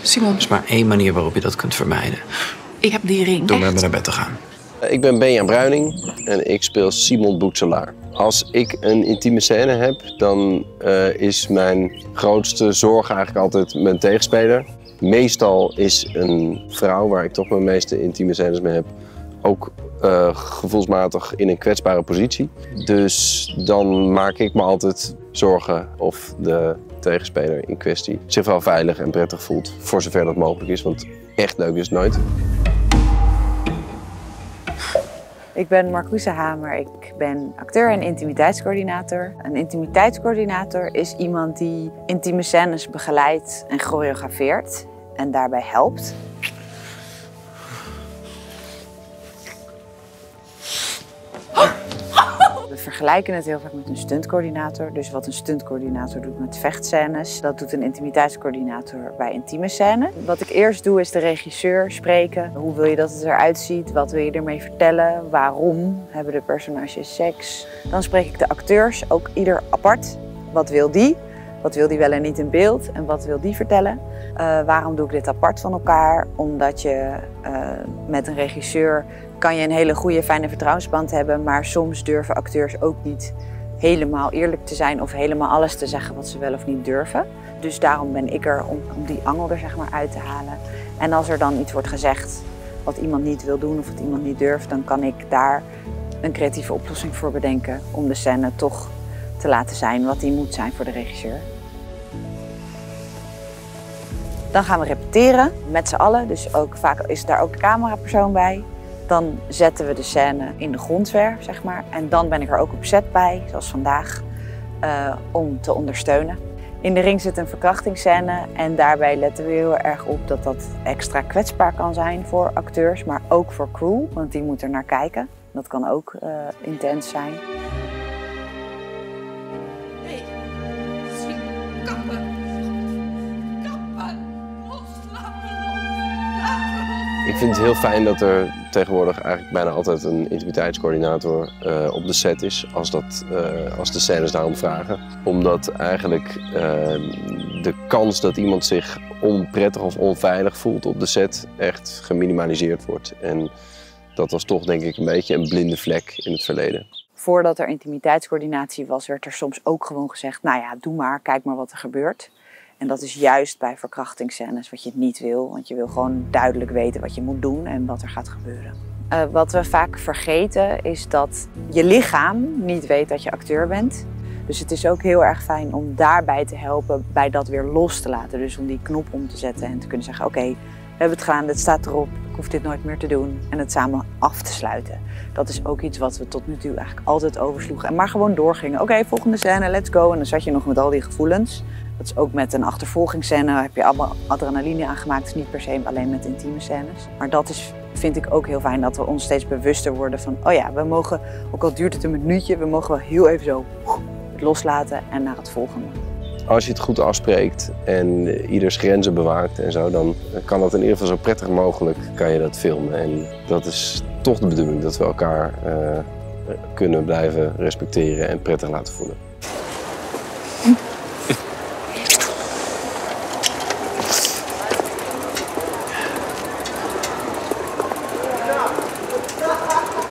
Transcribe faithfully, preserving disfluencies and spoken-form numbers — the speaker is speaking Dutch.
Simon. Er is maar één manier waarop je dat kunt vermijden. Ik heb die ring. Door met Echt? me naar bed te gaan. Ik ben Benja Bruining en ik speel Simon Boetselaar. Als ik een intieme scène heb, dan uh, is mijn grootste zorg eigenlijk altijd mijn tegenspeler. Meestal is een vrouw, waar ik toch mijn meeste intieme scènes mee heb, ook uh, gevoelsmatig in een kwetsbare positie. Dus dan maak ik me altijd zorgen of de tegenspeler in kwestie zich wel veilig en prettig voelt. Voor zover dat mogelijk is, want echt leuk is het nooit. Ik ben Marcousa Hamer, ik ben acteur en intimiteitscoördinator. Een intimiteitscoördinator is iemand die intieme scènes begeleidt en choreografeert en daarbij helpt. We vergelijken het heel vaak met een stuntcoördinator. Dus wat een stuntcoördinator doet met vechtscènes, dat doet een intimiteitscoördinator bij intieme scènes. Wat ik eerst doe is de regisseur spreken. Hoe wil je dat het eruit ziet? Wat wil je ermee vertellen? Waarom hebben de personages seks? Dan spreek ik de acteurs, ook ieder apart. Wat wil die? Wat wil die wel en niet in beeld? En wat wil die vertellen? Uh, waarom doe ik dit apart van elkaar? Omdat je uh, met een regisseur kan je een hele goede, fijne vertrouwensband hebben, maar soms durven acteurs ook niet helemaal eerlijk te zijn of helemaal alles te zeggen wat ze wel of niet durven. Dus daarom ben ik er om, om die angel er zeg maar uit te halen. En als er dan iets wordt gezegd wat iemand niet wil doen of wat iemand niet durft, dan kan ik daar een creatieve oplossing voor bedenken om de scène toch te laten zijn wat die moet zijn voor de regisseur. Dan gaan we repeteren met z'n allen, dus ook, vaak is daar ook de camerapersoon bij. Dan zetten we de scène in de grondwerf, zeg maar. En dan ben ik er ook op set bij, zoals vandaag, uh, om te ondersteunen. In de ring zit een verkrachtingsscène en daarbij letten we heel erg op dat dat extra kwetsbaar kan zijn voor acteurs, maar ook voor crew, want die moet er naar kijken. Dat kan ook uh, intens zijn. Nee, schiet, kappen. Kappen, loslaten, Ik vind het heel fijn dat er tegenwoordig eigenlijk bijna altijd een intimiteitscoördinator uh, op de set is, als, dat, uh, als de scènes daarom vragen. Omdat eigenlijk uh, de kans dat iemand zich onprettig of onveilig voelt op de set echt geminimaliseerd wordt. En dat was toch denk ik een beetje een blinde vlek in het verleden. Voordat er intimiteitscoördinatie was, werd er soms ook gewoon gezegd, nou ja, doe maar, kijk maar wat er gebeurt. En dat is juist bij verkrachtingsscènes wat je niet wil, want je wil gewoon duidelijk weten wat je moet doen en wat er gaat gebeuren. Uh, wat we vaak vergeten is dat je lichaam niet weet dat je acteur bent. Dus het is ook heel erg fijn om daarbij te helpen bij dat weer los te laten. Dus om die knop om te zetten en te kunnen zeggen, oké, okay, we hebben het gedaan, dit staat erop, ik hoef dit nooit meer te doen. En het samen af te sluiten. Dat is ook iets wat we tot nu toe eigenlijk altijd oversloegen. En maar gewoon doorgingen. Oké, okay, volgende scène, let's go. En dan zat je nog met al die gevoelens. Dat is ook met een achtervolgingsscène, heb je allemaal adrenaline aangemaakt. Het is niet per se alleen met intieme scènes. Maar dat is, vind ik ook heel fijn, dat we ons steeds bewuster worden van, oh ja, we mogen, ook al duurt het een minuutje, we mogen wel heel even zo het loslaten en naar het volgende. Als je het goed afspreekt en ieders grenzen bewaakt en zo, dan kan dat in ieder geval zo prettig mogelijk kan je dat filmen. En dat is toch de bedoeling, dat we elkaar uh, kunnen blijven respecteren en prettig laten voelen.